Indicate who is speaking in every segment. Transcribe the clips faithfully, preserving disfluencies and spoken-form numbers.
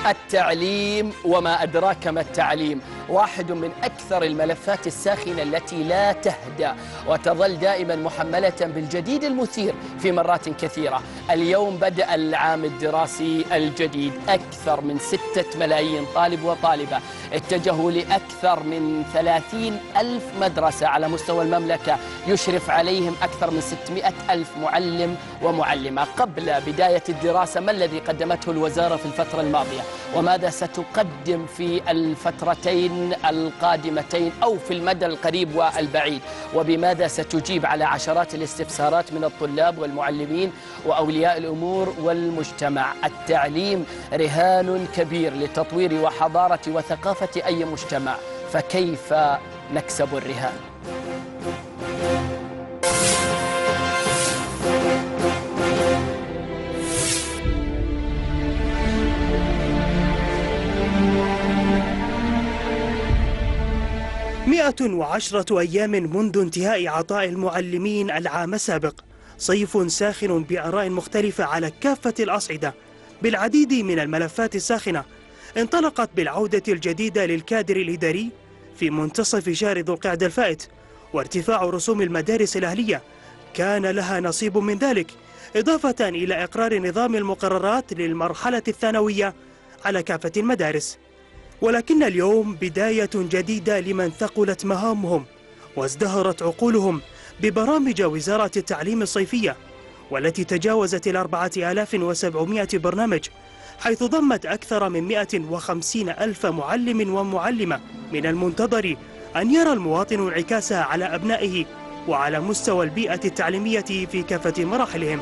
Speaker 1: التعليم وما أدراك ما التعليم، واحد من أكثر الملفات الساخنة التي لا تهدأ وتظل دائما محملة بالجديد المثير في مرات كثيرة. اليوم بدأ العام الدراسي الجديد، أكثر من ستة ملايين طالب وطالبة اتجهوا لأكثر من ثلاثين ألف مدرسة على مستوى المملكة، يشرف عليهم أكثر من ستمائة ألف معلم ومعلمة. قبل بداية الدراسة ما الذي قدمته الوزارة في الفترة الماضية، وماذا ستقدم في الفترتين القادمتين أو في المدى القريب والبعيد، وبماذا ستجيب على عشرات الاستفسارات من الطلاب والمعلمين وأولياء الأمور والمجتمع. التعليم رهان كبير لتطوير وحضارة وثقافة أي مجتمع، فكيف نكسب الرهان؟
Speaker 2: مئة وعشرة أيام منذ انتهاء عطاء المعلمين العام السابق، صيف ساخن بآراء مختلفة على كافة الأصعدة بالعديد من الملفات الساخنة، انطلقت بالعودة الجديدة للكادر الإداري في منتصف شهر ذو القعدة الفائت، وارتفاع رسوم المدارس الأهلية كان لها نصيب من ذلك، إضافة إلى إقرار نظام المقررات للمرحلة الثانوية على كافة المدارس. ولكن اليوم بداية جديدة لمن ثقلت مهامهم وازدهرت عقولهم ببرامج وزارة التعليم الصيفية، والتي تجاوزت الأربعة آلاف وسبعمائة برنامج، حيث ضمت أكثر من مئة وخمسين ألف معلم ومعلمة. من المنتظر أن يرى المواطن انعكاسها على أبنائه وعلى مستوى البيئة التعليمية في كافة مراحلهم.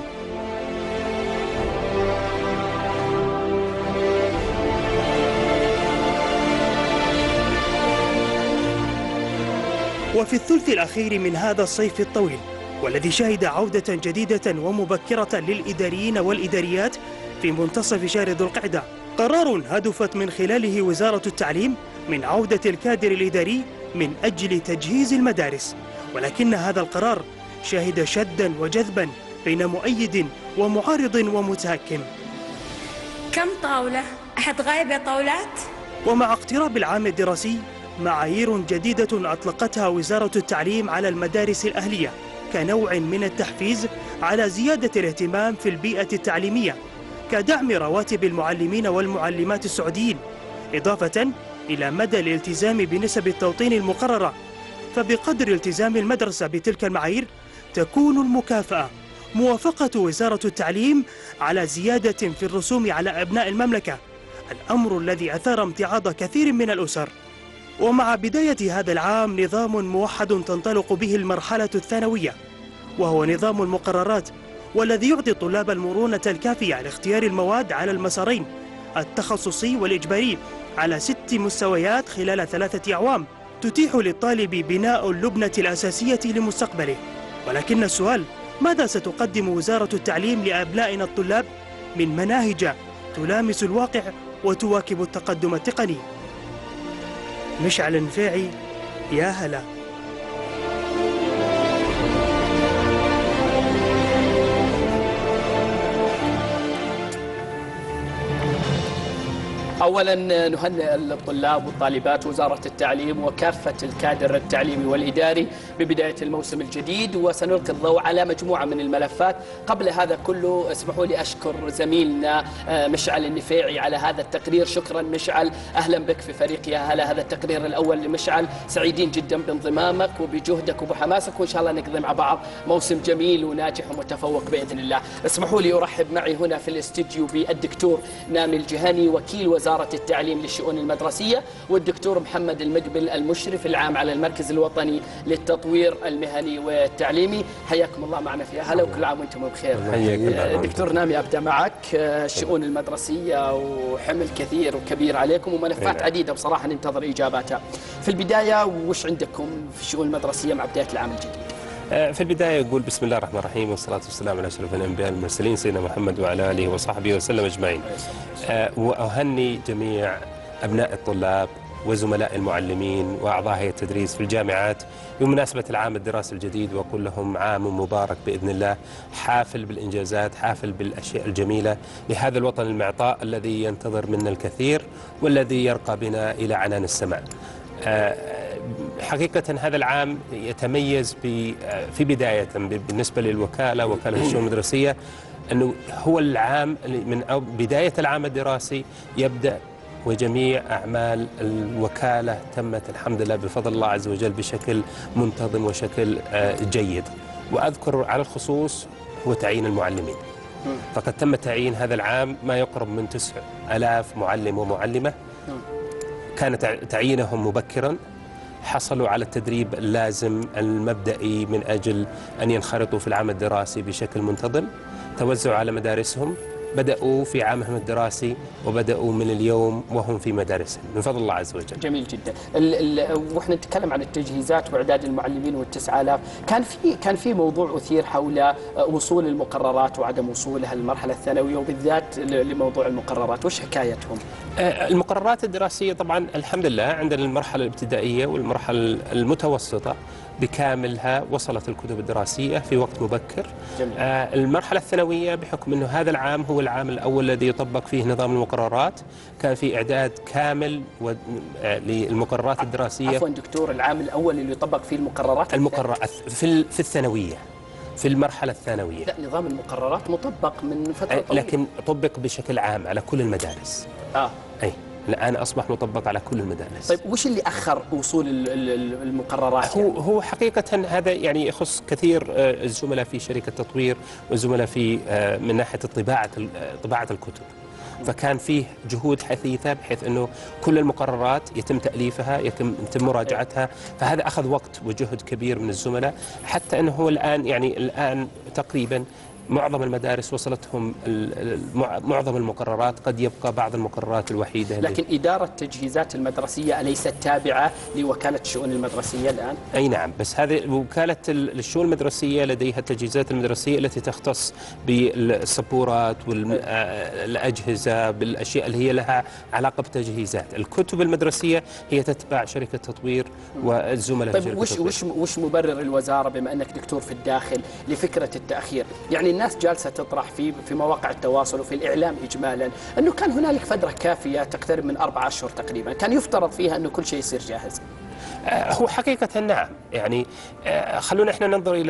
Speaker 2: وفي الثلث الأخير من هذا الصيف الطويل، والذي شهد عودة جديدة ومبكرة للإداريين والإداريات في منتصف شهر ذو القعدة، قرار هدفت من خلاله وزارة التعليم من عودة الكادر الإداري من أجل تجهيز المدارس. ولكن هذا القرار شهد شدا وجذبا بين مؤيد ومعارض ومتهكم.
Speaker 3: كم طاولة؟ أحد غايب يا طاولات؟
Speaker 2: ومع اقتراب العام الدراسي، معايير جديدة أطلقتها وزارة التعليم على المدارس الأهلية كنوع من التحفيز على زيادة الاهتمام في البيئة التعليمية، كدعم رواتب المعلمين والمعلمات السعوديين، إضافة إلى مدى الالتزام بنسب التوطين المقررة. فبقدر التزام المدرسة بتلك المعايير تكون المكافأة موافقة وزارة التعليم على زيادة في الرسوم على أبناء المملكة، الأمر الذي أثار امتعاض كثير من الأسر. ومع بداية هذا العام نظام موحد تنطلق به المرحلة الثانوية، وهو نظام المقررات، والذي يعطي الطلاب المرونة الكافية لاختيار المواد على المسارين التخصصي والإجباري على ست مستويات خلال ثلاثة أعوام، تتيح للطالب بناء اللبنة الأساسية لمستقبله. ولكن السؤال، ماذا ستقدم وزارة التعليم لأبنائنا الطلاب من مناهج تلامس الواقع وتواكب التقدم التقني؟ مشعل النفيعي، يا هلا.
Speaker 1: أولا نهنئ الطلاب والطالبات وزارة التعليم وكافة الكادر التعليمي والإداري ببداية الموسم الجديد، وسنلقي الضوء على مجموعة من الملفات. قبل هذا كله اسمحوا لي أشكر زميلنا مشعل النفيعي على هذا التقرير. شكرا مشعل، أهلا بك في فريق يا هلا. هذا التقرير الأول لمشعل، سعيدين جدا بانضمامك وبجهدك وبحماسك، وإن شاء الله نقضي مع بعض موسم جميل وناجح ومتفوق بإذن الله. اسمحوا لي أرحب معي هنا في الاستديو بالدكتور نامي الجهني وكيل وزارة التعليم للشؤون المدرسية، والدكتور محمد المقبل المشرف العام على المركز الوطني للتطوير المهني والتعليمي. حياكم الله معنا في أهلا، وكل عام وانتم بخير. دكتور نامي، أبدأ معك. الشؤون المدرسية وحمل كثير وكبير عليكم وملفات عديدة بصراحة ننتظر إجاباتها. في البداية وش عندكم في الشؤون المدرسية مع بداية العام الجديد؟
Speaker 4: في البداية أقول بسم الله الرحمن الرحيم، والصلاة والسلام على أشرف الأنبياء والمرسلين سيدنا محمد وعلى آله وصحبه وسلم أجمعين. وأهني جميع أبناء الطلاب وزملاء المعلمين وأعضاء هيئة التدريس في الجامعات بمناسبة العام الدراسي الجديد، وأقول لهم عام مبارك بإذن الله، حافل بالإنجازات، حافل بالأشياء الجميلة لهذا الوطن المعطاء الذي ينتظر منا الكثير والذي يرقى بنا إلى عنان السماء. حقيقة هذا العام يتميز في بداية بالنسبة للوكالة، وكالة الشؤون المدرسية، أنه هو العام من بداية العام الدراسي يبدأ وجميع أعمال الوكالة تمت الحمد لله بفضل الله عز وجل بشكل منتظم وشكل جيد. وأذكر على الخصوص هو تعيين المعلمين، فقد تم تعيين هذا العام ما يقرب من تسع آلاف معلم ومعلمة، كان تعيينهم مبكرا، حصلوا على التدريب اللازم المبدئي من أجل أن ينخرطوا في العام الدراسي بشكل منتظم، توزعوا على مدارسهم، بدأوا في عامهم الدراسي وبدأوا من اليوم وهم في مدارسهم من فضل الله عز وجل.
Speaker 1: جميل جدا. واحنا نتكلم عن التجهيزات واعداد المعلمين والتسعة آلاف، كان في كان في موضوع أثير حول وصول المقررات وعدم وصولها للمرحلة الثانوية، وبالذات لموضوع المقررات، وش حكايتهم؟
Speaker 4: المقررات الدراسية طبعا الحمد لله عندنا المرحلة الابتدائية والمرحلة المتوسطة بكاملها وصلت الكتب الدراسية في وقت مبكر. جميل. آه المرحلة الثانوية بحكم أنه هذا العام هو العام الأول الذي يطبق فيه نظام المقررات، كان في إعداد كامل و... آه للمقررات الدراسية.
Speaker 1: عفوا دكتور، العام الأول اللي يطبق فيه المقررات
Speaker 4: المقررات في, في الثانوية، في المرحلة الثانوية.
Speaker 1: لا، نظام المقررات مطبق من فترة
Speaker 4: آه
Speaker 1: طويلة،
Speaker 4: لكن طبق بشكل عام على كل المدارس.
Speaker 1: آه.
Speaker 4: أي الآن أصبح مطبق على كل المدارس.
Speaker 1: طيب وش اللي أخر وصول المقررات؟
Speaker 4: هو هو حقيقة هذا يعني يخص كثير الزملاء في شركة تطوير والزملاء في من ناحية طباعة طباعة الكتب، فكان فيه جهود حثيثة بحيث أنه كل المقررات يتم تأليفها، يتم يتم مراجعتها، فهذا أخذ وقت وجهد كبير من الزملاء، حتى أنه هو الآن يعني الآن تقريبا معظم المدارس وصلتهم معظم المقررات، قد يبقى بعض المقررات الوحيدة.
Speaker 1: لكن إدارة التجهيزات المدرسية أليست تابعة لوكالة الشؤون المدرسية الآن؟
Speaker 4: أي نعم، بس هذه وكالة الشؤون المدرسية لديها التجهيزات المدرسية التي تختص بالسبورات والأجهزة، بالأشياء اللي هي لها علاقة بالتجهيزات. الكتب المدرسية هي تتبع شركة تطوير والزملاء.
Speaker 1: طيب في شركة وش تطوير. وش وش مبرر الوزارة بما أنك دكتور في الداخل لفكرة التأخير؟ يعني الناس جالسة تطرح في في مواقع التواصل وفي الإعلام إجمالا أنه كان هنالك فترة كافية تقترب من أربعة أشهر تقريبا، كان يفترض فيها أنه كل شيء يصير جاهز.
Speaker 4: هو حقيقة نعم، يعني خلونا احنا ننظر إلى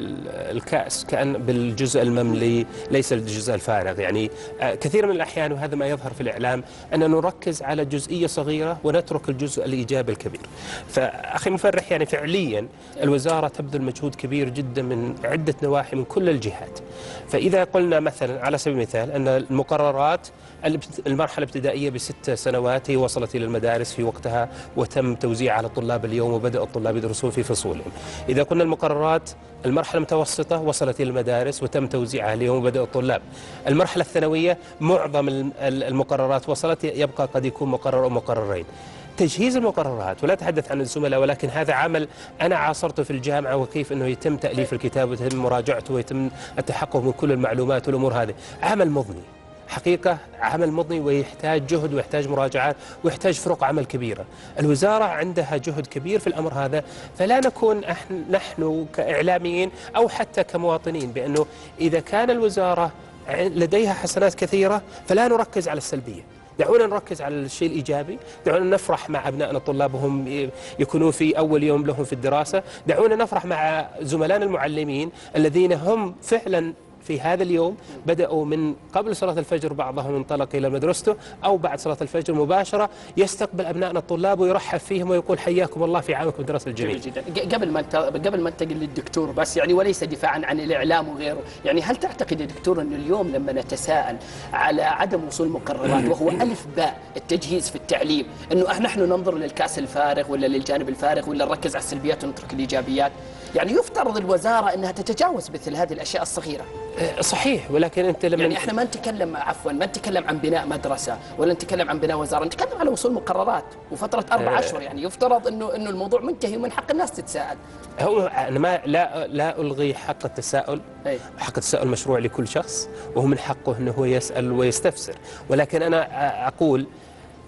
Speaker 4: الكأس كأن بالجزء المملي ليس الجزء الفارغ. يعني كثير من الأحيان وهذا ما يظهر في الإعلام أن نركز على جزئية صغيرة ونترك الجزء الإيجابي الكبير. فأخي مفرح يعني فعليا الوزارة تبذل مجهود كبير جدا من عدة نواحي من كل الجهات. فإذا قلنا مثلا على سبيل المثال أن المقررات المرحلة الابتدائية بست سنوات هي وصلت إلى المدارس في وقتها وتم توزيعها على الطلاب اليوم وبدأ الطلاب يدرسون في فصولهم. إذا قلنا المقررات المرحلة المتوسطة وصلت إلى المدارس وتم توزيعها اليوم وبدأ الطلاب. المرحلة الثانوية معظم المقررات وصلت، يبقى قد يكون مقرر أو مقررين. تجهيز المقررات، ولا أتحدث عن الزملاء، ولكن هذا عمل أنا عاصرته في الجامعة، وكيف أنه يتم تأليف الكتاب ويتم مراجعته ويتم التحقق من كل المعلومات والأمور هذه. عمل مضني حقيقة، عمل مضني ويحتاج جهد ويحتاج مراجعات ويحتاج فرق عمل كبيرة. الوزارة عندها جهد كبير في الأمر هذا، فلا نكون نحن كإعلاميين أو حتى كمواطنين بأنه إذا كان الوزارة لديها حسنات كثيرة فلا نركز على السلبية. دعونا نركز على الشيء الإيجابي، دعونا نفرح مع أبنائنا الطلاب وهم يكونون في أول يوم لهم في الدراسة، دعونا نفرح مع زملائنا المعلمين الذين هم فعلا في هذا اليوم بدأوا من قبل صلاة الفجر، بعضهم انطلق إلى مدرسته أو بعد صلاة الفجر مباشرة يستقبل أبنائنا الطلاب ويرحب فيهم ويقول حياكم الله في عامكم الدراسي الجميل.
Speaker 1: جميل جدا. قبل ما قبل ما انتقل للدكتور بس يعني وليس دفاعا عن الإعلام وغيره، يعني هل تعتقد يا دكتور أن اليوم لما نتساءل على عدم وصول مقررات وهو ألف باء التجهيز في التعليم، أنه نحن ننظر للكأس الفارغ ولا للجانب الفارغ ولا نركز على السلبيات ونترك الإيجابيات؟ يعني يفترض الوزارة أنها تتجاوز مثل هذه الأشياء الصغيرة.
Speaker 4: صحيح، ولكن أنت لما
Speaker 1: يعني إحنا ما نتكلم عفوا ما نتكلم عن بناء مدرسة ولا نتكلم عن بناء وزارة، نتكلم على وصول مقررات وفترة أربع أشهر. يعني يفترض إنه إنه الموضوع منتهي ومن حق الناس تتساءل.
Speaker 4: هو أنا ما لا لا ألغي حق التساؤل. أي. حق التساؤل مشروع لكل شخص وهو من حقه إنه هو يسأل ويستفسر، ولكن أنا أقول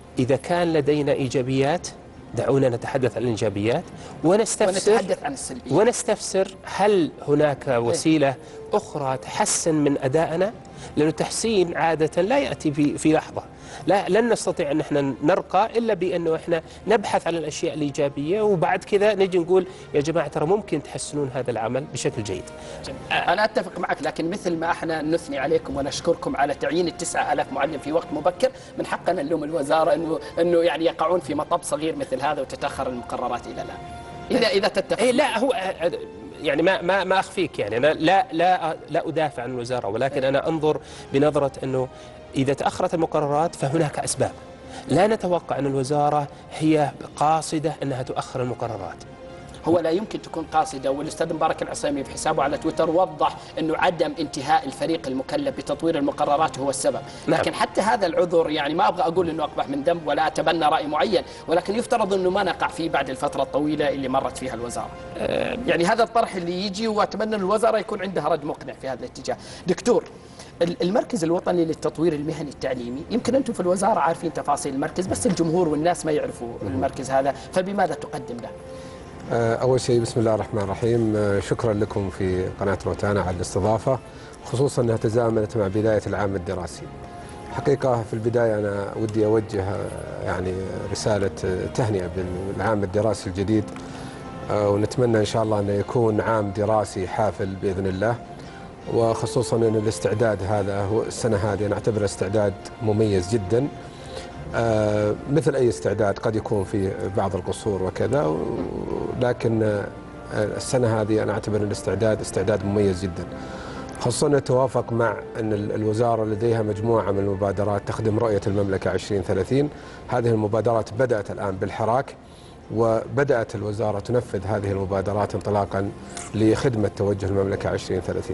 Speaker 4: إذا كان لدينا إيجابيات دعونا نتحدث عن الإيجابيات ونستفسر
Speaker 1: ونتحدث عن السلبيات،
Speaker 4: ونستفسر هل هناك وسيلة أخرى تحسن من أدائنا، لأن التحسين عادة لا يأتي في في لحظة. لا لن نستطيع أن احنا نرقى إلا بأنه احنا نبحث عن الأشياء الإيجابية، وبعد كذا نجي نقول يا جماعة ترى ممكن تحسنون هذا العمل بشكل جيد.
Speaker 1: أنا أتفق معك، لكن مثل ما احنا نثني عليكم ونشكركم على تعيين التسعة آلاف معلم في وقت مبكر، من حقنا نلوم الوزارة إنه إنه يعني يقعون في مطب صغير مثل هذا وتتأخر المقررات إلى الآن. إذا إذا تتفق.
Speaker 4: إيه لا هو يعني ما ما ما أخفيك، يعني أنا لا لا لا أدافع عن الوزارة، ولكن أنا أنظر بنظرة إنه إذا تأخرت المقررات فهناك أسباب. لا نتوقع أن الوزارة هي قاصدة أنها تؤخر المقررات.
Speaker 1: هو لا يمكن تكون قاصدة، والأستاذ مبارك العصيمي في حسابه على تويتر وضح أنه عدم انتهاء الفريق المكلف بتطوير المقررات هو السبب.
Speaker 4: نعم.
Speaker 1: لكن حتى هذا العذر يعني ما أبغى أقول أنه أقبح من ذنب ولا أتبنى رأي معين، ولكن يفترض أنه ما نقع فيه بعد الفترة الطويلة اللي مرت فيها الوزارة. أه يعني هذا الطرح اللي يجي، وأتمنى أن الوزارة يكون عندها رد مقنع في هذا الاتجاه. دكتور، المركز الوطني للتطوير المهني التعليمي، يمكن أنتم في الوزارة عارفين تفاصيل المركز بس الجمهور والناس ما يعرفوا المركز هذا، فبماذا تقدم له؟
Speaker 5: أول شيء بسم الله الرحمن الرحيم، شكرا لكم في قناة روتانا على الاستضافة، خصوصا أنها تزامنت مع بداية العام الدراسي. حقيقة في البداية أنا ودي أوجه يعني رسالة تهنئة بالعام الدراسي الجديد، ونتمنى إن شاء الله أنه يكون عام دراسي حافل بإذن الله، وخصوصا أن الاستعداد هذا هو السنة هذه نعتبره استعداد مميز جدا. آه مثل أي استعداد قد يكون في بعض القصور وكذا، لكن آه السنة هذه أنا أعتبر الاستعداد استعداد مميز جدا، خاصة أنه توافق مع أن الوزارة لديها مجموعة من المبادرات تخدم رؤية المملكة عشرين ثلاثين. هذه المبادرات بدأت الآن بالحراك، وبدأت الوزارة تنفذ هذه المبادرات انطلاقا لخدمة توجه المملكة عشرين ثلاثين.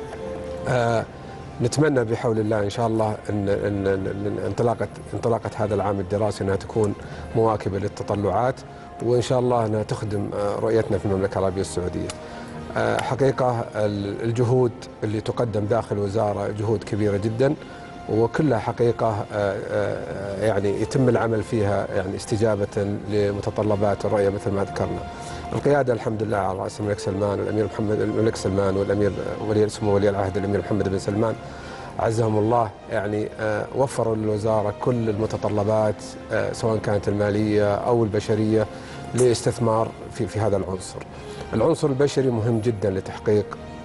Speaker 5: آه نتمنى بحول الله إن شاء الله أن أن انطلاقة انطلاقة هذا العام الدراسي أنها تكون مواكبة للتطلعات، وإن شاء الله أنها تخدم رؤيتنا في المملكة العربية السعودية. حقيقة الجهود اللي تقدم داخل الوزارة جهود كبيرة جدا، وكلها حقيقة يعني يتم العمل فيها يعني استجابة لمتطلبات الرؤية مثل ما ذكرنا. القيادة الحمد لله على رأس الملك سلمان والأمير محمد الملك سلمان والأمير ولي سمو ولي العهد الأمير محمد بن سلمان عزهم الله، يعني وفروا للوزارة كل المتطلبات سواء كانت المالية أو البشرية لاستثمار في في هذا العنصر. العنصر البشري مهم جدا لتحقيق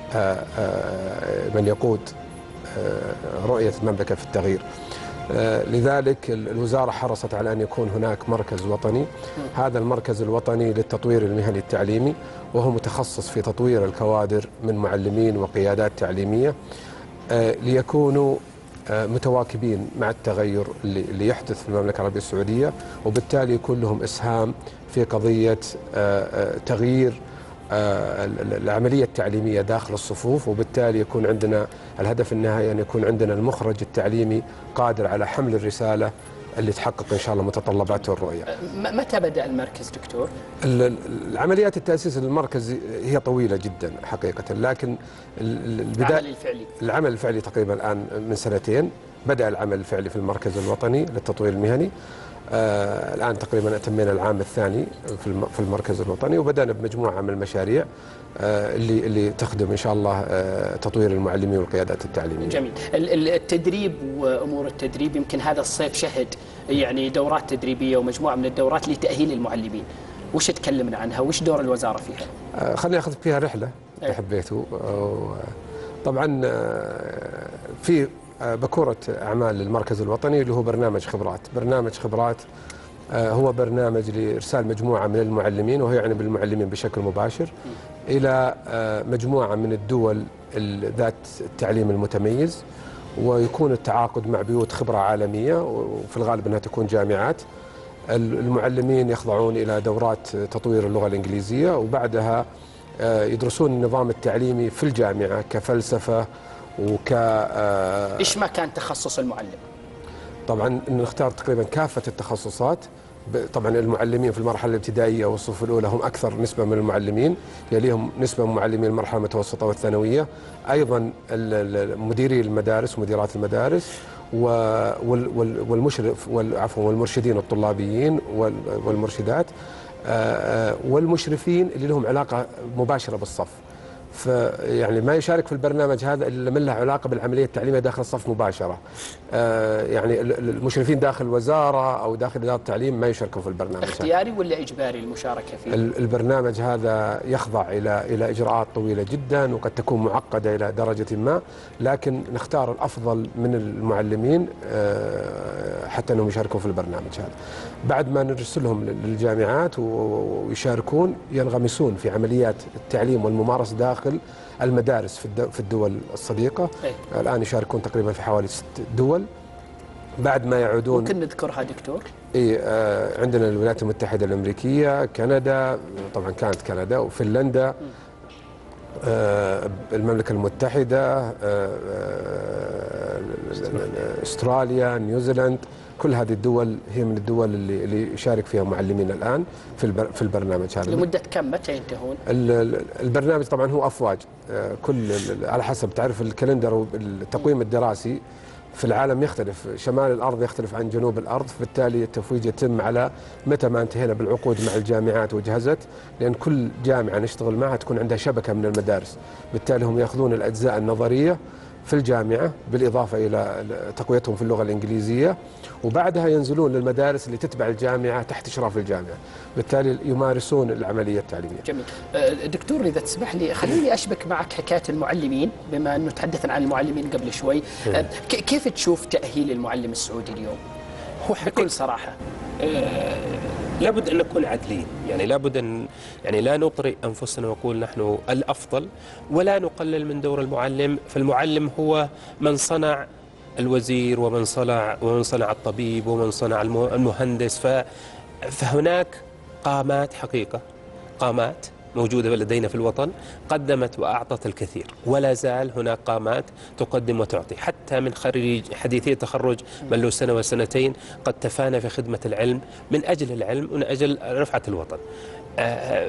Speaker 5: من يقود رؤية المملكة في التغيير. لذلك الوزارة حرصت على أن يكون هناك مركز وطني، هذا المركز الوطني للتطوير المهني التعليمي، وهو متخصص في تطوير الكوادر من معلمين وقيادات تعليمية ليكونوا متواكبين مع التغير اللي يحدث في المملكة العربية السعودية، وبالتالي يكون لهم إسهام في قضية تغيير العملية التعليمية داخل الصفوف، وبالتالي يكون عندنا الهدف النهائي أن يكون عندنا المخرج التعليمي قادر على حمل الرسالة اللي تحقق إن شاء الله متطلبات الرؤية.
Speaker 1: متى بدأ المركز دكتور؟
Speaker 5: العمليات التأسيس للمركز هي طويلة جدا حقيقة، لكن البداية
Speaker 1: العمل الفعلي
Speaker 5: العمل الفعلي تقريبا الآن من سنتين بدأ العمل الفعلي في المركز الوطني للتطوير المهني. آه الآن تقريبا أتمينا العام الثاني في في المركز الوطني، وبدأنا بمجموعة من المشاريع آه اللي اللي تخدم إن شاء الله آه تطوير المعلمين والقيادات التعليمية.
Speaker 1: جميل. التدريب وأمور التدريب، يمكن هذا الصيف شهد يعني دورات تدريبية ومجموعة من الدورات لتأهيل المعلمين، وش تكلمنا عنها؟ وش دور الوزارة فيها؟
Speaker 5: آه خليني أخذ فيها رحلة إذا حبيتوا. طبعا آه في بكورة أعمال المركز الوطني اللي هو برنامج خبرات. برنامج خبرات هو برنامج لإرسال مجموعة من المعلمين، وهو يعني بالمعلمين بشكل مباشر، إلى مجموعة من الدول ذات التعليم المتميز، ويكون التعاقد مع بيوت خبرة عالمية، وفي الغالب أنها تكون جامعات. المعلمين يخضعون إلى دورات تطوير اللغة الإنجليزية، وبعدها يدرسون النظام التعليمي في الجامعة كفلسفة وك
Speaker 1: ايش ما كان تخصص المعلم؟
Speaker 5: طبعا نختار تقريبا كافة التخصصات طبعا المعلمين في المرحلة الابتدائية والصف الأولى هم أكثر نسبة من المعلمين، يليهم نسبة من معلمين المرحلة المتوسطة والثانوية، أيضا مديري المدارس ومديرات المدارس والمشرف عفوا والمرشدين الطلابيين والمرشدات والمشرفين اللي لهم علاقة مباشرة بالصف. فيعني ما يشارك في البرنامج هذا إلا من له علاقة بالعملية التعليمية داخل الصف مباشرة. يعني المشرفين داخل الوزارة أو داخل إدارة التعليم ما يشاركون في البرنامج.
Speaker 1: اختياري ولا إجباري المشاركة فيه؟
Speaker 5: البرنامج هذا يخضع إلى إلى إجراءات طويلة جدا وقد تكون معقدة إلى درجة ما، لكن نختار الأفضل من المعلمين حتى أنهم يشاركون في البرنامج هذا. بعد ما نرسلهم للجامعات ويشاركون ينغمسون في عمليات التعليم والممارسة داخل المدارس في الدول الصديقة. أي. الآن يشاركون تقريبا في حوالي ست دول. بعد ما يعودون
Speaker 1: ممكن نذكرها دكتور؟
Speaker 5: اي آه عندنا الولايات المتحدة الأمريكية، كندا، طبعا كانت كندا، وفنلندا، آه المملكة المتحدة، آه آه استراليا، نيوزيلاند، كل هذه الدول هي من الدول اللي اللي يشارك فيها معلمين الآن في في البرنامج هذا.
Speaker 1: لمدة كم؟ متى ينتهون؟
Speaker 5: البرنامج طبعا هو أفواج، كل على حسب تعرف الكالندر والتقويم الدراسي في العالم يختلف، شمال الأرض يختلف عن جنوب الأرض، فبالتالي التفويج يتم على متى ما انتهينا بالعقود مع الجامعات وجهزت، لأن كل جامعة نشتغل معها تكون عندها شبكة من المدارس، بالتالي هم يأخذون الأجزاء النظرية في الجامعة بالإضافة إلى تقويتهم في اللغة الإنجليزية، وبعدها ينزلون للمدارس اللي تتبع الجامعة تحت إشراف الجامعة، بالتالي يمارسون العملية التعليمية.
Speaker 1: جميل. دكتور إذا تسمح لي خليني أشبك معك حكاية المعلمين، بما أنه تحدثنا عن المعلمين قبل شوي. كيف تشوف تأهيل المعلم السعودي اليوم؟
Speaker 4: هو
Speaker 1: بكل صراحة
Speaker 4: آه لابد أن نكون عادلين، يعني لابد أن يعني لا نطرئ أنفسنا ونقول نحن الأفضل، ولا نقلل من دور المعلم، فالمعلم هو من صنع الوزير ومن صنع ومن صنع الطبيب ومن صنع المهندس. فهناك قامات حقيقة، قامات موجودة لدينا في الوطن قدمت وأعطت الكثير، ولا زال هناك قامات تقدم وتعطي، حتى من خريج حديثي التخرج من له سنة وسنتين قد تفانى في خدمة العلم من أجل العلم ومن أجل رفعة الوطن. آه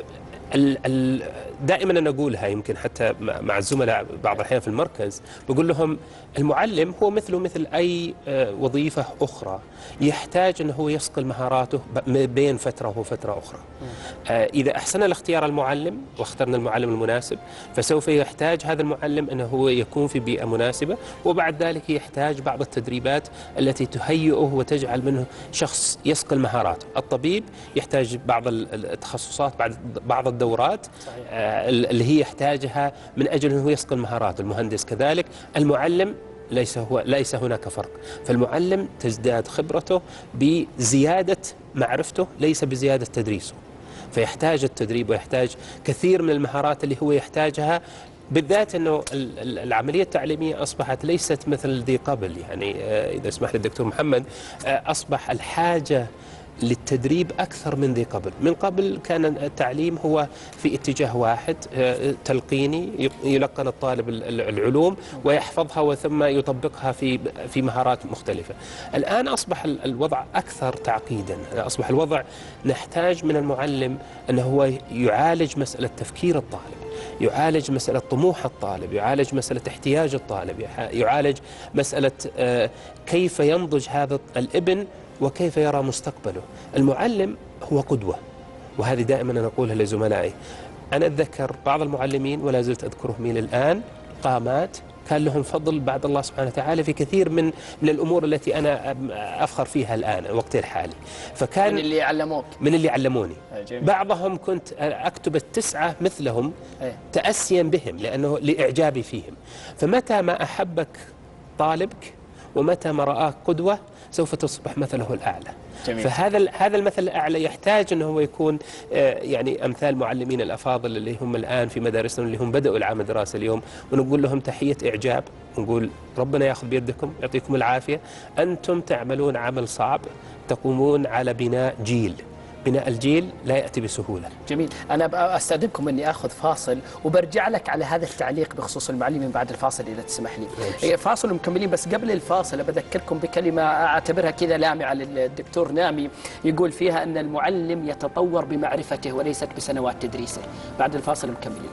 Speaker 4: دائما أنا أقولها يمكن حتى مع الزملاء بعض الأحيان في المركز، بقول لهم المعلم هو مثله مثل أي وظيفة أخرى، يحتاج أنه هو يصقل مهاراته بين فترة وفترة أخرى. إذا أحسن الاختيار المعلم واخترنا المعلم المناسب، فسوف يحتاج هذا المعلم أنه هو يكون في بيئة مناسبة، وبعد ذلك يحتاج بعض التدريبات التي تهيئه وتجعل منه شخص يصقل مهاراته. الطبيب يحتاج بعض التخصصات، بعض الدورات آه اللي هي يحتاجها من أجل أنه يصقل مهاراته. المهندس كذلك. المعلم ليس هو ليس هناك فرق، فالمعلم تزداد خبرته بزيادة معرفته ليس بزيادة تدريسه، فيحتاج التدريب ويحتاج كثير من المهارات اللي هو يحتاجها، بالذات أنه العملية التعليمية أصبحت ليست مثل ذي قبل. يعني إذا اسمح لي الدكتور محمد، أصبح الحاجة للتدريب أكثر من ذي قبل. من قبل كان التعليم هو في اتجاه واحد تلقيني، يلقن الطالب العلوم ويحفظها وثم يطبقها في في مهارات مختلفة. الآن أصبح الوضع أكثر تعقيدا، أصبح الوضع نحتاج من المعلم أنه هو يعالج مسألة تفكير الطالب، يعالج مسألة طموح الطالب، يعالج مسألة احتياج الطالب، يعالج مسألة كيف ينضج هذا الابن وكيف يرى مستقبله. المعلم هو قدوة، وهذه دائما أنا أقولها لزملائي. أنا أتذكر بعض المعلمين ولا زلت أذكرهم إلى الآن، قامات كان لهم فضل بعد الله سبحانه وتعالى في كثير من من الأمور التي أنا أفخر فيها الآن الوقت الحالي. فكان
Speaker 1: من اللي علموك،
Speaker 4: من اللي علموني. بعضهم كنت أكتب التسعة مثلهم تأسيا بهم لأنه لإعجابي فيهم. فمتى ما أحبك طالبك ومتى ما رآك قدوة سوف تصبح مثله الأعلى. جميل. فهذا هذا المثل الأعلى يحتاج أنه هو يكون يعني أمثال معلمين الأفاضل اللي هم الآن في مدارسنا، اللي هم بدأوا العام الدراسي اليوم، ونقول لهم تحية إعجاب، ونقول ربنا يأخذ بيدكم، يعطيكم العافية، أنتم تعملون عمل صعب، تقومون على بناء جيل بناء الجيل لا يأتي بسهولة.
Speaker 1: جميل. أنا أستأذنكم أني أخذ فاصل وبرجع لك على هذا التعليق بخصوص المعلمين بعد الفاصل إذا تسمح لي. فاصل ومكملين، بس قبل الفاصل بذكركم بكلمة أعتبرها كذا لامعة للدكتور نامي، يقول فيها أن المعلم يتطور بمعرفته وليست بسنوات تدريسه. بعد الفاصل مكملين.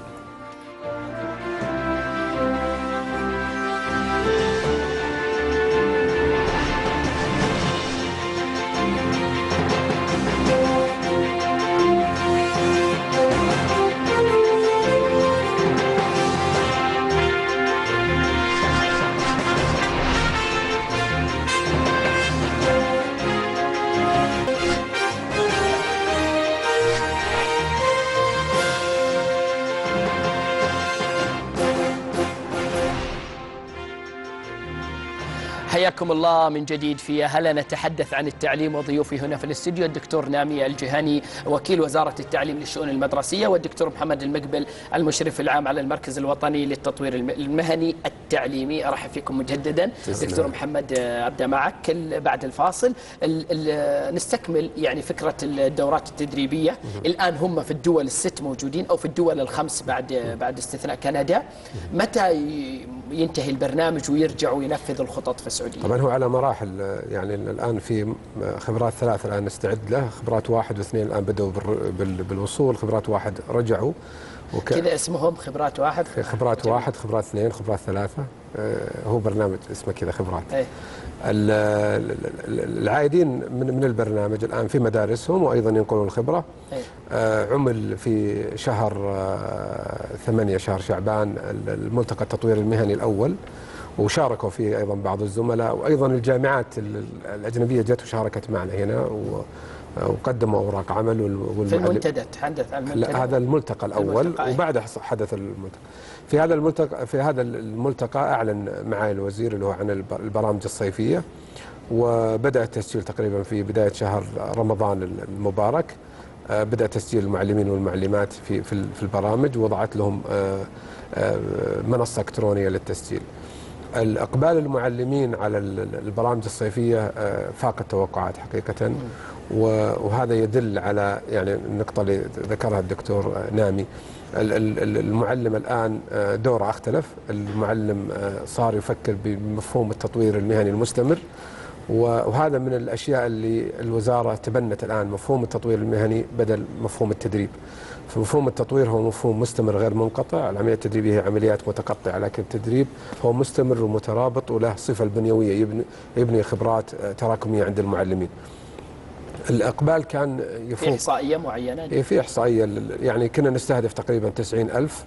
Speaker 1: حياكم الله من جديد في هلا نتحدث عن التعليم، وضيوفي هنا في الاستوديو الدكتور نامي الجهني وكيل وزارة التعليم للشؤون المدرسية، والدكتور محمد المقبل المشرف العام على المركز الوطني للتطوير المهني التعليمي. أرحب فيكم مجددا. دكتور محمد أبدأ معك بعد الفاصل. ال ال نستكمل يعني فكرة الدورات التدريبية. الآن هم في الدول الست موجودين أو في الدول الخمس بعد بعد استثناء كندا. متى ينتهي البرنامج ويرجعوا وينفذوا الخطط في السعودية؟
Speaker 5: طبعا هو على مراحل، يعني الآن في خبرات ثلاثة الآن نستعد له، خبرات واحد واثنين الآن بدأوا بالوصول، خبرات واحد رجعوا
Speaker 1: وك... كذا اسمهم خبرات واحد
Speaker 5: خبرات جميل. واحد خبرات اثنين خبرات ثلاثة، هو برنامج اسمه كذا خبرات.
Speaker 1: أي.
Speaker 5: العائدين من من البرنامج الآن في مدارسهم وأيضا ينقلون الخبرة. أي. عمل في شهر ثمانية شهر شعبان الملتقى التطوير المهني الأول، وشاركوا فيه أيضا بعض الزملاء، وأيضا الجامعات الأجنبية جت وشاركت معنا هنا وقدموا أوراق عمل.
Speaker 1: في المنتدى تحدث عن المنتدى؟
Speaker 5: هذا الملتقى الأول الملتقى. وبعده حدث الملتقى. في هذا الملتقى في هذا الملتقى أعلن معالي الوزير اللي هو عن البرامج الصيفية، وبدأ التسجيل تقريبا في بداية شهر رمضان المبارك. بدأ تسجيل المعلمين والمعلمات في في البرامج، ووضعت لهم منصة إلكترونية للتسجيل. الإقبال المعلمين على البرامج الصيفية فاق التوقعات حقيقة، وهذا يدل على يعني النقطة اللي ذكرها الدكتور نامي. المعلم الآن دوره اختلف، المعلم صار يفكر بمفهوم التطوير المهني المستمر، وهذا من الأشياء اللي الوزارة تبنت الآن، مفهوم التطوير المهني بدل مفهوم التدريب. فمفهوم التطوير هو مفهوم مستمر غير منقطع، العملية التدريبية هي عمليات متقطعة، لكن التدريب هو مستمر ومترابط وله صفة البنيوية، يبني, يبني خبرات تراكمية عند المعلمين. الإقبال كان يفوق
Speaker 1: في إحصائية معينة؟
Speaker 5: في إحصائية، يعني كنا نستهدف تقريبا تسعين ألف.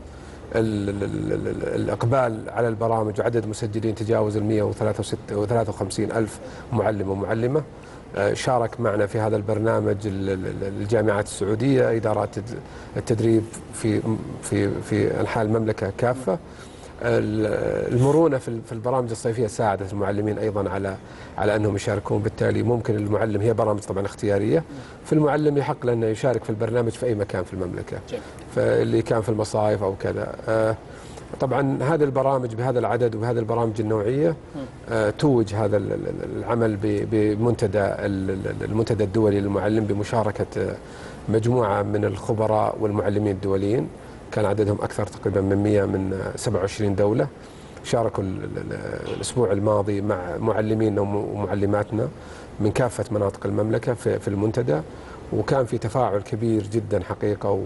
Speaker 5: الإقبال على البرامج وعدد مسجلين تجاوز المئة وثلاثة وخمسين ألف معلم ومعلمة. شارك معنا في هذا البرنامج الجامعات السعودية، إدارات التدريب في في في أنحاء المملكة كافة. المرونة في البرامج الصيفية ساعدت المعلمين أيضا على على أنهم يشاركون، بالتالي ممكن المعلم، هي برامج طبعا اختيارية، فالمعلم يحق له أنه يشارك في البرنامج في أي مكان في المملكة، فاللي كان في المصايف أو كذا. طبعا هذه البرامج بهذا العدد وبهذه البرامج النوعية توج هذا العمل بمنتدى المنتدى الدولي للمعلم بمشاركة مجموعة من الخبراء والمعلمين الدوليين، كان عددهم أكثر تقريبا من مئة من سبعة وعشرين دولة. شاركوا الأسبوع الماضي مع معلمينا ومعلماتنا من كافة مناطق المملكة في المنتدى، وكان في تفاعل كبير جدا حقيقة،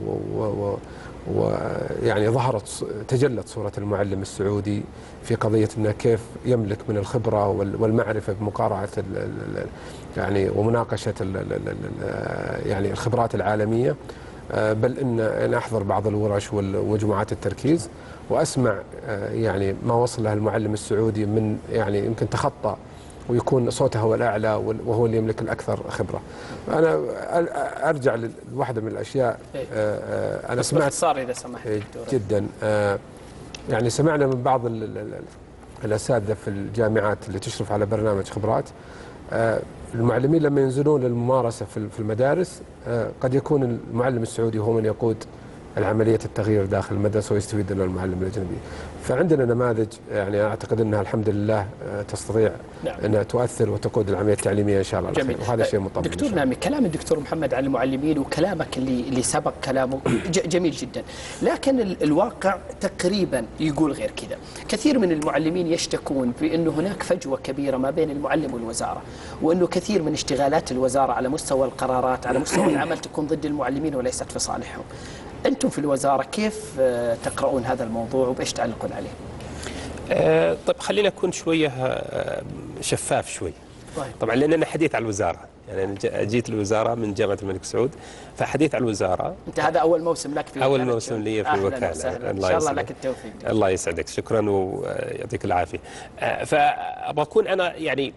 Speaker 5: ويعني ظهرت تجلت صورة المعلم السعودي في قضية أنه كيف يملك من الخبرة والمعرفة بمقارعة يعني ومناقشة يعني الخبرات العالمية. بل إن أنا أحضر بعض الورش ومجموعات التركيز وأسمع يعني ما وصل له المعلم السعودي من يعني يمكن تخطى ويكون صوته هو الأعلى وهو اللي يملك الأكثر خبرة. أنا أرجع لواحدة من الأشياء، أنا سمعت
Speaker 1: صار إذا سمحت
Speaker 5: جدا، يعني سمعنا من بعض الأساتذة في الجامعات اللي تشرف على برنامج خبرات، المعلمين لما ينزلون للممارسة في المدارس قد يكون المعلم السعودي هو من يقود العملية التغيير داخل المدرسة ويستفيد منها المعلم الأجنبي. فعندنا نماذج يعني أعتقد أنها الحمد لله تستطيع نعم. أنها تؤثر وتقود العملية التعليمية إن شاء الله.
Speaker 1: جميل.
Speaker 5: وهذا شيء مطمئن.
Speaker 1: دكتور نامي، كلام الدكتور محمد عن المعلمين وكلامك اللي اللي سبق كلامه جميل جدا، لكن الواقع تقريبا يقول غير كذا. كثير من المعلمين يشتكون بأنه هناك فجوة كبيرة ما بين المعلم والوزارة، وأنه كثير من اشتغالات الوزارة على مستوى القرارات على مستوى العمل تكون ضد المعلمين وليست في صالحهم. أنتم في الوزارة كيف تقرؤون هذا الموضوع وبإيش تعلقون عليه؟
Speaker 4: أه طيب خلينا نكون شوية شفاف شوي. طيب. طبعا لأن أنا حديث على الوزارة، يعني أنا جيت الوزارة من جامعة الملك سعود، فحديث على الوزارة.
Speaker 1: أنت هذا أول موسم لك في
Speaker 4: أول موسم لي في الوكالة.
Speaker 1: إن شاء الله لك التوفيق.
Speaker 4: الله يسعدك، شكرا ويعطيك العافية. أه فأبغى أكون أنا يعني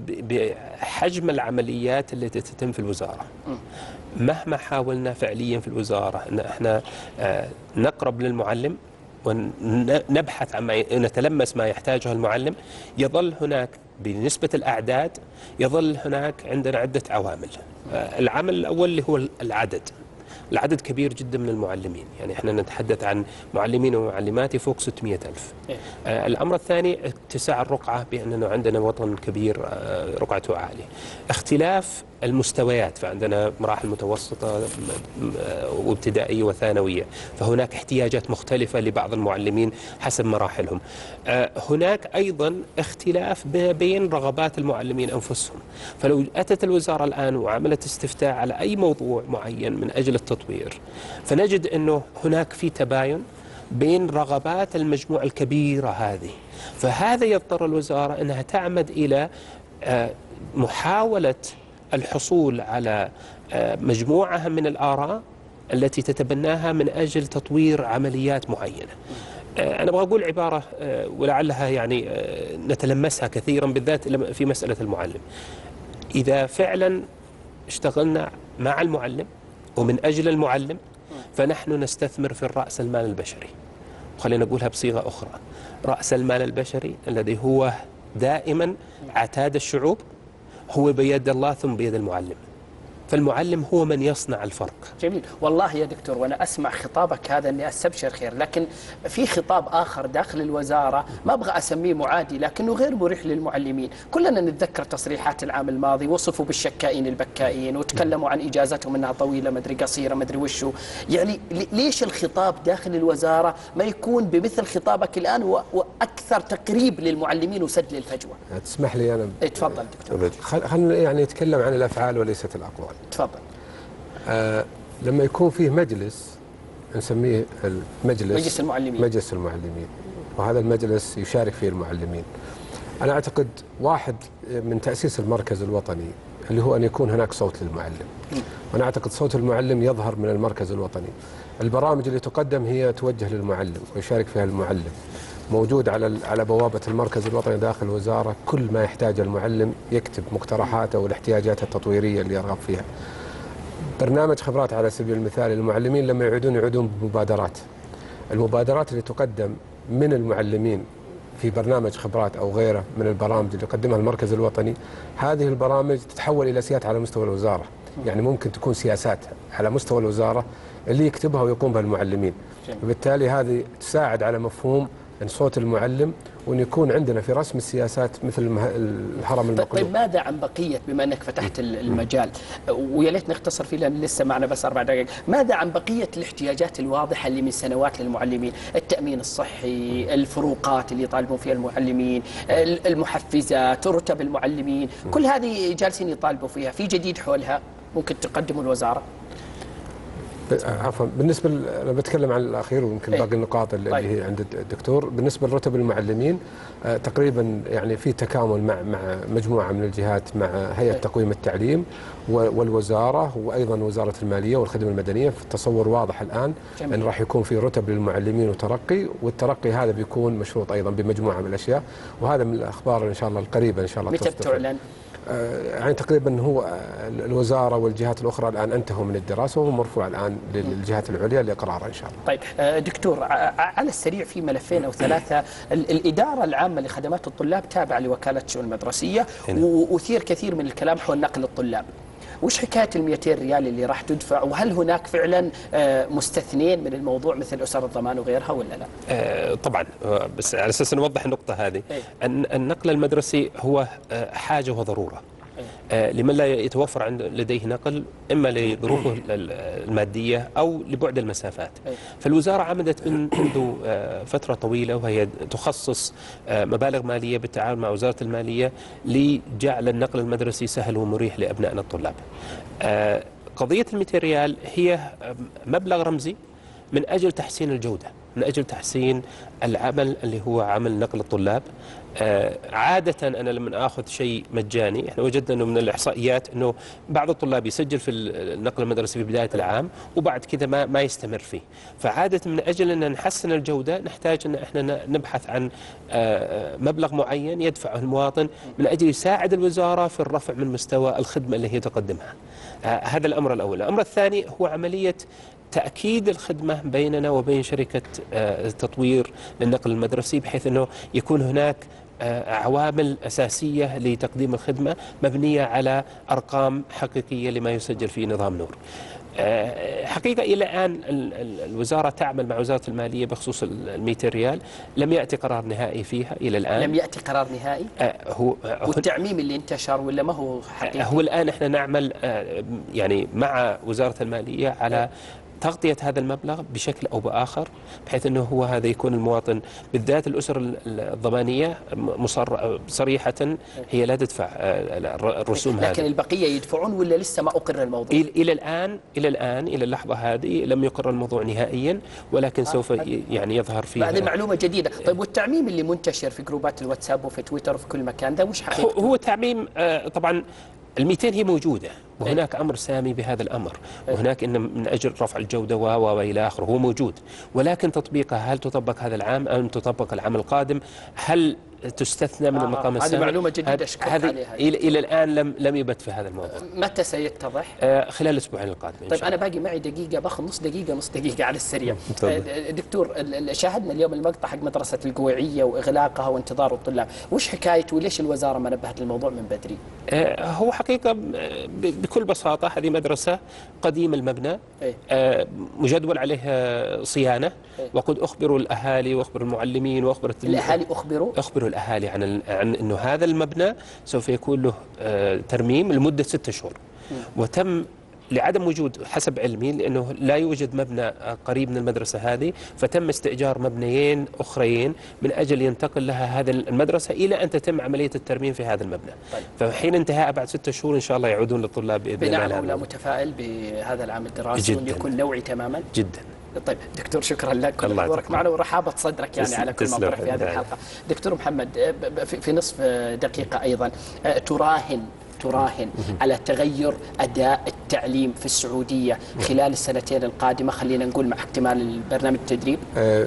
Speaker 4: بحجم العمليات التي تتم في الوزارة. م. مهما حاولنا فعليا في الوزارة أن احنا نقرب للمعلم ونبحث عن ما نتلمس ما يحتاجه المعلم، يظل هناك بنسبة الأعداد يظل هناك عندنا عدة عوامل. العامل الأول اللي هو العدد. العدد كبير جدا من المعلمين، يعني احنا نتحدث عن معلمين ومعلمات فوق ستمئة ألف. آه الأمر الثاني اتساع الرقعة، بأننا عندنا وطن كبير آه رقعته عالية. اختلاف المستويات، فعندنا مراحل متوسطة وابتدائية وثانوية، فهناك احتياجات مختلفة لبعض المعلمين حسب مراحلهم. آه هناك أيضا اختلاف بين رغبات المعلمين أنفسهم. فلو أتت الوزارة الآن وعملت استفتاء على أي موضوع معين من أجل التطوير، فنجد أنه هناك في تباين بين رغبات المجموعة الكبيرة هذه، فهذا يضطر الوزارة أنها تعمد إلى محاولة الحصول على مجموعة من الآراء التي تتبناها من أجل تطوير عمليات معينة. أنا أبغى أقول عبارة ولعلها يعني نتلمسها كثيرا بالذات في مسألة المعلم. إذا فعلا اشتغلنا مع المعلم ومن أجل المعلم، فنحن نستثمر في الرأس المال البشري. خلينا نقولها بصيغة أخرى، رأس المال البشري الذي هو دائما عتاد الشعوب هو بيد الله ثم بيد المعلم، فالمعلم هو من يصنع الفرق.
Speaker 1: جميل والله يا دكتور، وأنا أسمع خطابك هذا أني أستبشر خير، لكن في خطاب آخر داخل الوزارة ما أبغى أسميه معادي لكنه غير مريح للمعلمين. كلنا نتذكر تصريحات العام الماضي، وصفوا بالشكائين البكائين وتكلموا عن إجازتهم أنها طويلة مدري قصيرة مدري وشو. يعني ليش الخطاب داخل الوزارة ما يكون بمثل خطابك الآن وأكثر تقريب للمعلمين وسد للفجوة؟
Speaker 5: تسمح لي أنا
Speaker 1: تفضل دكتور.
Speaker 5: خلينا يعني نتكلم عن الأفعال وليست الأقوال.
Speaker 1: تفضل.
Speaker 5: آه لما يكون فيه مجلس نسميه المجلس
Speaker 1: مجلس المعلمين
Speaker 5: مجلس المعلمين وهذا المجلس يشارك فيه المعلمين. أنا أعتقد واحد من تأسيس المركز الوطني اللي هو أن يكون هناك صوت للمعلم. م. وأنا أعتقد صوت المعلم يظهر من المركز الوطني. البرامج اللي تقدم هي توجه للمعلم ويشارك فيها المعلم. موجود على على بوابة المركز الوطني داخل الوزارة كل ما يحتاج المعلم، يكتب مقترحاته والاحتياجات التطويرية اللي يرغب فيها. برنامج خبرات على سبيل المثال، المعلمين لما يعودون يعودون بمبادرات. المبادرات اللي تقدم من المعلمين في برنامج خبرات أو غيره من البرامج اللي يقدمها المركز الوطني، هذه البرامج تتحول إلى سياسات على مستوى الوزارة. يعني ممكن تكون سياسات على مستوى الوزارة اللي يكتبها ويقوم بها المعلمين. وبالتالي هذه تساعد على مفهوم أن صوت المعلم وأن يكون عندنا في رسم السياسات مثل الهرم المقلوب.
Speaker 1: طيب ماذا عن بقية، بما أنك فتحت المجال ويا ليت نختصر فيه لأن لسه معنا بس أربع دقائق، ماذا عن بقية الاحتياجات الواضحة اللي من سنوات للمعلمين؟ التأمين الصحي، الفروقات اللي يطالبون فيها المعلمين، المحفزات، رتب المعلمين، كل هذه جالسين يطالبوا فيها، في جديد حولها ممكن تقدمه الوزارة؟
Speaker 5: عفوا، بالنسبه انا بتكلم عن الاخير ويمكن باقي النقاط اللي طيب. هي عند الدكتور. بالنسبه لرتب المعلمين آه تقريبا يعني في تكامل مع مع مجموعه من الجهات، مع هيئه طيب. تقويم التعليم والوزاره وايضا وزاره الماليه والخدمه المدنيه. في التصور واضح الان جميل. ان راح يكون في رتب للمعلمين وترقي، والترقي هذا بيكون مشروط ايضا بمجموعه من الاشياء، وهذا من الاخبار ان شاء الله القريبه ان شاء الله.
Speaker 1: متى بتعلن؟
Speaker 5: يعني تقريبا هو الوزارة والجهات الأخرى الآن انتهوا من الدراسة وهو مرفوع الآن للجهات العليا لإقراره إن شاء الله.
Speaker 1: طيب دكتور، على السريع في ملفين أو ثلاثة. الإدارة العامة لخدمات الطلاب تابعة لوكالة الشؤون المدرسية، وأثير كثير من الكلام حول نقل الطلاب، وش حكاية المئتين ريال اللي راح تدفع، وهل هناك فعلا مستثنين من الموضوع مثل أسر الضمان وغيرها ولا لا؟
Speaker 4: آه طبعا، بس على أساس نوضح النقطة هذه. أي. النقل المدرسي هو حاجة وضرورة. آه لمن لا يتوفر عند لديه نقل، إما لظروفه المادية أو لبعد المسافات. أي. فالوزارة عمدت منذ آه فترة طويلة وهي تخصص آه مبالغ مالية بالتعاون مع وزارة المالية لجعل النقل المدرسي سهل ومريح لأبنائنا الطلاب. آه قضية المئتين ريال هي مبلغ رمزي من أجل تحسين الجودة، من أجل تحسين العمل اللي هو عمل نقل الطلاب. آه عادة أنا لما أخذ شيء مجاني، إحنا وجدنا أنه من الإحصائيات أنه بعض الطلاب يسجل في النقل المدرسي في بداية العام وبعد كذا ما ما يستمر فيه. فعادة من أجل أن نحسن الجودة نحتاج أن إحنا نبحث عن آه مبلغ معين يدفعه المواطن من أجل يساعد الوزارة في الرفع من مستوى الخدمة اللي هي تقدمها. آه هذا الأمر الأول. الأمر الثاني هو عملية تأكيد الخدمة بيننا وبين شركة تطوير للنقل المدرسي، بحيث أنه يكون هناك عوامل أساسية لتقديم الخدمة مبنية على أرقام حقيقية لما يسجل في نظام نور. حقيقة إلى الآن الوزارة تعمل مع وزارة المالية بخصوص المئتين ريال، لم يأتي قرار نهائي فيها إلى الآن.
Speaker 1: لم يأتي قرار نهائي؟
Speaker 4: هو
Speaker 1: والتعميم اللي انتشر ولا ما هو حقيقي؟
Speaker 4: هو الآن احنا نعمل يعني مع وزارة المالية على تغطية هذا المبلغ بشكل أو بآخر، بحيث أنه هو هذا يكون المواطن بالذات الأسر الضمانية مصر صريحة هي لا تدفع الرسوم هذه.
Speaker 1: لكن البقية يدفعون ولا لسه ما أقر الموضوع؟
Speaker 4: إلى الآن إلى الآن إلى اللحظة هذه لم يقر الموضوع نهائيا، ولكن سوف يعني يظهر فيه.
Speaker 1: هذه معلومة جديدة. طيب والتعميم اللي منتشر في جروبات الواتساب وفي تويتر وفي كل مكان ده وش حقيقته؟
Speaker 4: هو تعميم طبعا المئتين هي موجودة، وهناك أمر سامي بهذا الأمر، وهناك إن من أجل رفع الجودة و وإلى آخره، هو موجود، ولكن تطبيقها هل تطبق هذا العام أم تطبق العام القادم؟ هل تستثنى من آه المقام السابق؟
Speaker 1: هذه معلومة جديدة أشكرك عليها.
Speaker 4: إلى, إلى الآن لم لم يبت في هذا الموضوع.
Speaker 1: متى سيتضح؟
Speaker 4: آه خلال الأسبوعين القادمين.
Speaker 1: طيب أنا باقي معي دقيقة، باخذ نص دقيقة نص دقيقة على السريع. آه دكتور، شاهدنا اليوم المقطع حق مدرسة القويعية وإغلاقها وانتظار الطلاب، وش حكايته وليش الوزارة ما نبهت للموضوع من بدري؟
Speaker 4: آه هو حقيقة بكل بساطة هذه مدرسة قديم المبنى، آه مجدول عليها صيانة، وقد أخبروا الأهالي وأخبروا المعلمين وأخبروا
Speaker 1: الأهالي أخبروا
Speaker 4: أخبروا الأهالي عن عن أنه هذا المبنى سوف يكون له آه ترميم لمدة ستة شهور، وتم لعدم وجود حسب علمي لأنه لا يوجد مبنى قريب من المدرسة هذه، فتم استئجار مبنيين أخرين من أجل ينتقل لها هذه المدرسة إلى أن تتم عملية الترميم في هذا المبنى. طيب. فحين انتهاء بعد ستة شهور إن شاء الله يعودون للطلاب بإذن الله.
Speaker 1: بنعم، متفائل بهذا العام الدراسي وأن يكون نوعي تماما
Speaker 4: جدا.
Speaker 1: طيب دكتور، شكرا لك حضورك معنا ورحابة صدرك يعني على كل ما طرح في هذه الحلقة. دكتور محمد، في نصف دقيقة أيضا تراهن تراهن على تغير أداء التعليم في السعودية خلال السنتين القادمة، خلينا نقول مع اكتمال البرنامج التدريب؟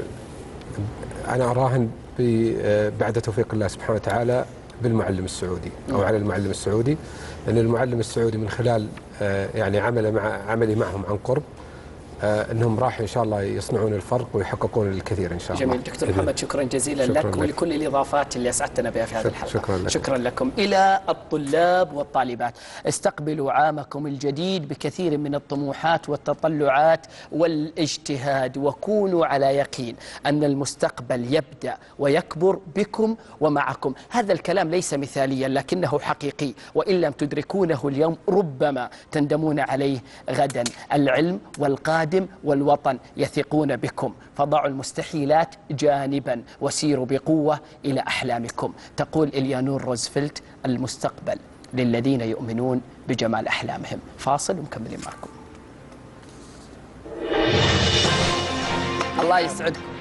Speaker 5: أنا أراهن بعد توفيق الله سبحانه وتعالى بالمعلم السعودي أو على المعلم السعودي، لأن المعلم السعودي من خلال يعني عمل مع عملي معهم عن قرب آه انهم راح ان شاء الله يصنعون الفرق ويحققون الكثير ان شاء الله.
Speaker 1: جميل دكتور محمد، شكرا جزيلا شكرا لك, لك ولكل الاضافات اللي اسعدتنا بها في هذه الحلقه.
Speaker 5: شكرا لك.
Speaker 1: شكرا لكم. الى الطلاب والطالبات، استقبلوا عامكم الجديد بكثير من الطموحات والتطلعات والاجتهاد، وكونوا على يقين ان المستقبل يبدا ويكبر بكم ومعكم. هذا الكلام ليس مثاليا لكنه حقيقي، وان لم تدركونه اليوم ربما تندمون عليه غدا. العلم والقادم والوطن يثقون بكم، فضعوا المستحيلات جانبا وسيروا بقوة إلى أحلامكم. تقول إليانور روزفلت: المستقبل للذين يؤمنون بجمال أحلامهم. فاصل ومكملين معكم. الله يسعدكم.